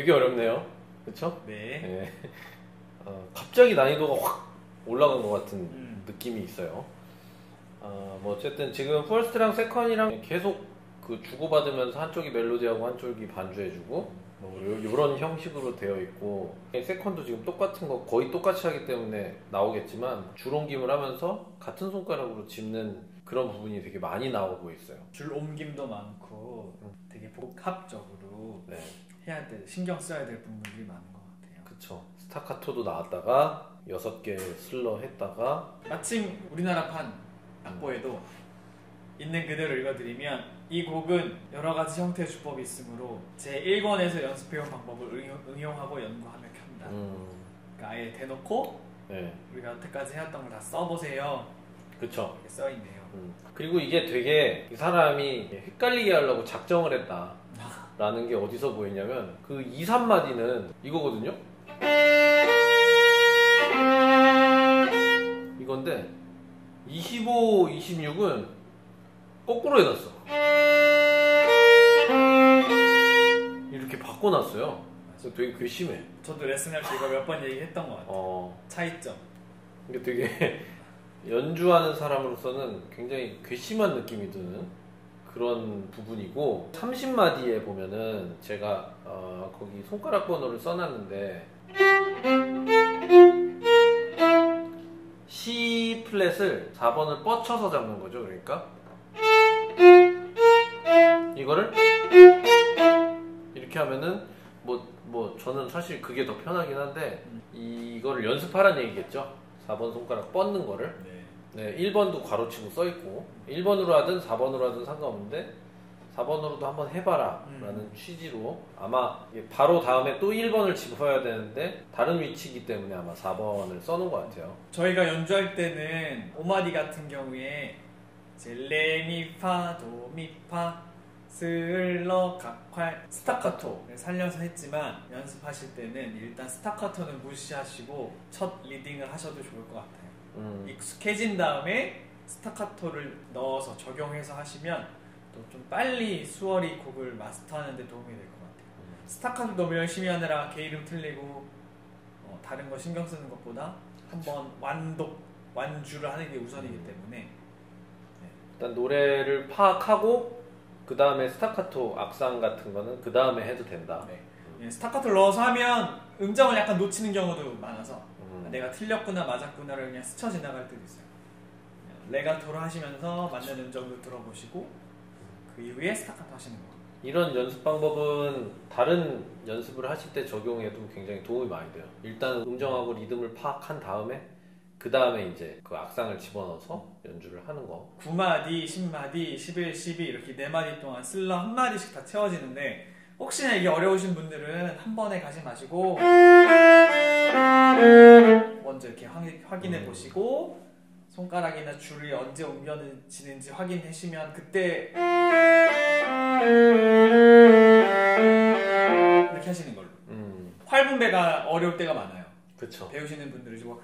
되게 어렵네요. 그쵸? 네. 네. 갑자기 난이도가 확 올라간 것 같은 느낌이 있어요. 뭐 어쨌든 지금 퍼스트랑 세컨이랑 계속 그 주고받으면서 한쪽이 멜로디하고 한쪽이 반주해주고 뭐 이런 형식으로 되어 있고, 세컨도 지금 똑같은 거 거의 똑같이 하기 때문에 나오겠지만 줄 옮김을 하면서 같은 손가락으로 짚는 그런 부분이 되게 많이 나오고 있어요. 줄 옮김도 많고 되게 복합적으로 네. 해야 될, 신경 써야 될 부분들이 많은 것 같아요. 그쵸. 스타카토도 나왔다가 6개 슬러 했다가, 마침 우리나라판 악보에도 있는 그대로 읽어드리면, 이 곡은 여러 가지 형태의 주법이 있으므로 제 1권에서 연습해온 방법을 응용하고 연구하며 켠다. 그러니까 아예 대놓고 네. 우리가 여태까지 해왔던 걸 다 써보세요. 그쵸. 이렇게 써있네요. 그리고 이게 되게 이 사람이 헷갈리게 하려고 작정을 했다 라는 게 어디서 보이냐면, 그 2, 3마디는 이거거든요. 이건데 25, 26은 거꾸로 해놨어. 이렇게 바꿔놨어요. 그래서 되게 괘씸해. 저도 레슨할 때 이거 몇 번 얘기했던 것 같아요. 차이점. 이게 되게 연주하는 사람으로서는 굉장히 괘씸한 느낌이 드는 그런 부분이고, 30마디에 보면은 제가 거기 손가락 번호를 써놨는데, C 플랫을 4번을 뻗쳐서 잡는 거죠. 그러니까 이거를 이렇게 하면은 뭐 저는 사실 그게 더 편하긴 한데, 이거를 연습하라는 얘기겠죠. 4번 손가락 뻗는 거를. 네, 1번도 괄호치고 써있고 1번으로 하든 4번으로 하든 상관없는데 4번으로도 한번 해봐라 라는 취지로, 아마 바로 다음에 또 1번을 짚어야 되는데 다른 위치이기 때문에 아마 4번을 써놓은 것 같아요. 저희가 연주할 때는 5마디 같은 경우에 이제 레미파 도미파 슬러 각활 스타카토를 살려서 했지만, 연습하실 때는 일단 스타카토는 무시하시고 첫 리딩을 하셔도 좋을 것 같아요. 익숙해진 다음에 스타카토를 넣어서 적용해서 하시면 또 좀 빨리 수월히 곡을 마스터하는 데 도움이 될 것 같아요. 스타카토 너무 열심히 하느라 개 이름 틀리고 다른 거 신경 쓰는 것보다 한번 완주를 하는 게 우선이기 때문에 일단 노래를 파악하고 그 다음에 스타카토 악상 같은 거는 그 다음에 해도 된다. 스타카토를 넣어서 하면 음정을 약간 놓치는 경우도 많아서 내가 틀렸구나 맞았구나를 그냥 스쳐 지나갈 때도 있어요. 레가토로 하시면서 맞는 음정도 들어보시고 그 이후에 스타카토 하시는 거예요. 이런 연습 방법은 다른 연습을 하실 때 적용해도 굉장히 도움이 많이 돼요. 일단 음정하고 리듬을 파악한 다음에 그 다음에 이제 그 악상을 집어넣어서 연주를 하는 거. 9마디, 10마디, 11, 12 이렇게 4마디 동안 슬러 1마디씩 다 채워지는데, 혹시나 이게 어려우신 분들은 한 번에 가지 마시고 먼저 이렇게 확인해 보시고 손가락이나 줄이 언제 옮겨지는지 확인하시면 그때 이렇게 하시는 걸로. 활분배가 어려울 때가 많아요. 그쵸. 배우시는 분들이 뭐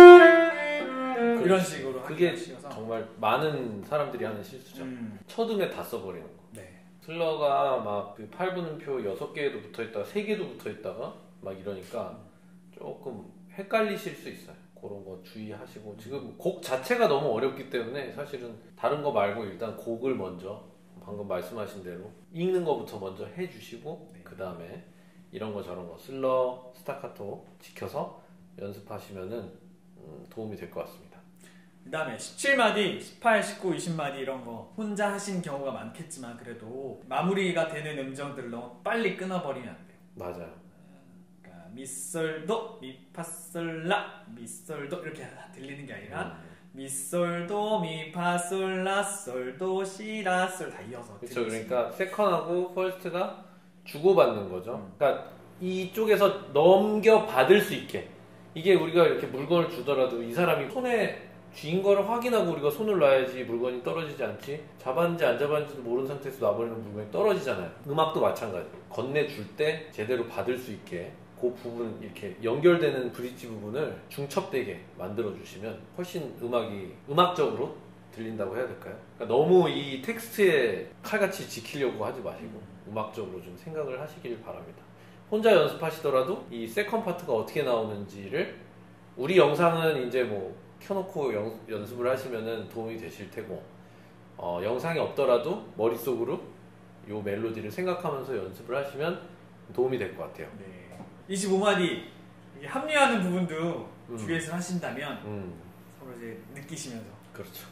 이런 식으로 그게 하시어서. 정말 많은 사람들이 하는 실수죠. 첫 음에 다 써버리는 거. 네. 슬러가 막 그 8분음표 6개도 붙어있다가 3개도 붙어있다가 막 이러니까 조금 헷갈리실 수 있어요. 그런 거 주의하시고, 지금 곡 자체가 너무 어렵기 때문에 사실은 다른 거 말고 일단 곡을 먼저 방금 말씀하신 대로 읽는 거부터 먼저 해주시고 그 다음에 이런 거 저런 거 슬러, 스타카토 지켜서 연습하시면은 도움이 될 것 같습니다. 그 다음에 17마디, 18, 19, 20마디 이런 거 혼자 하신 경우가 많겠지만 그래도 마무리가 되는 음정들로 빨리 끊어버리면 안 돼요. 맞아요. 그러니까 미솔도, 미파솔라, 미솔도 이렇게 들리는 게 아니라 미솔도, 미파솔라, 솔도, 시라, 솔 다 이어서. 그렇죠. 그러니까 세컨하고 퍼스트가 주고받는 거죠. 그러니까 이쪽에서 넘겨받을 수 있게, 이게 우리가 이렇게 물건을 주더라도 이 사람이 손에 쥐인 거를 확인하고 우리가 손을 놔야지 물건이 떨어지지 않지, 잡았는지 안 잡았는지도 모르는 상태에서 놔버리면 물건이 떨어지잖아요. 음악도 마찬가지. 건네줄 때 제대로 받을 수 있게 그 부분, 이렇게 연결되는 브릿지 부분을 중첩되게 만들어주시면 훨씬 음악이 음악적으로 들린다고 해야 될까요? 그러니까 너무 이 텍스트에 칼같이 지키려고 하지 마시고 음악적으로 좀 생각을 하시길 바랍니다. 혼자 연습하시더라도 이 세컨 파트가 어떻게 나오는지를 우리 영상은 이제 뭐 켜놓고 연습을 하시면은 도움이 되실 테고 영상이 없더라도 머릿속으로 요 멜로디를 생각하면서 연습을 하시면 도움이 될 것 같아요. 네. 25마디 합류하는 부분도 듀엣을 하신다면 서로 이제 느끼시면서 그렇죠.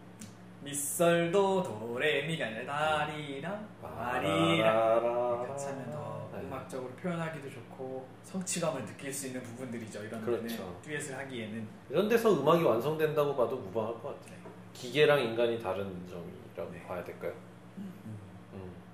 미썰도 도레미가 아니라 다리랑 마리랑 같이 하면 더 음악적으로 표현하기도 좋고 성취감을 느낄 수 있는 부분들이죠. 이런 데는 그렇죠. 듀엣을 하기에는 이런 데서 음악이 완성된다고 봐도 무방할 것 같아요. 기계랑 인간이 다른 점이라고 네. 봐야 될까요?